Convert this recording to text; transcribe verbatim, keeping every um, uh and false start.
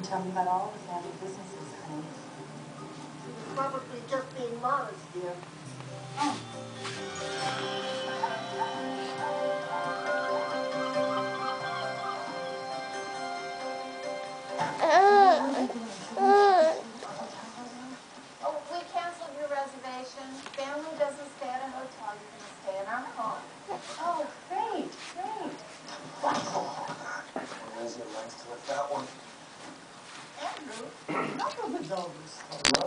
tell me about all the family businesses, honey. She was probably just being modest, dear. Oh. Oh, we canceled your reservation. Family doesn't stay at a hotel. You're going to stay in our home. Oh, great, great. Lindsay likes to lift that one. Andrew, enough of those.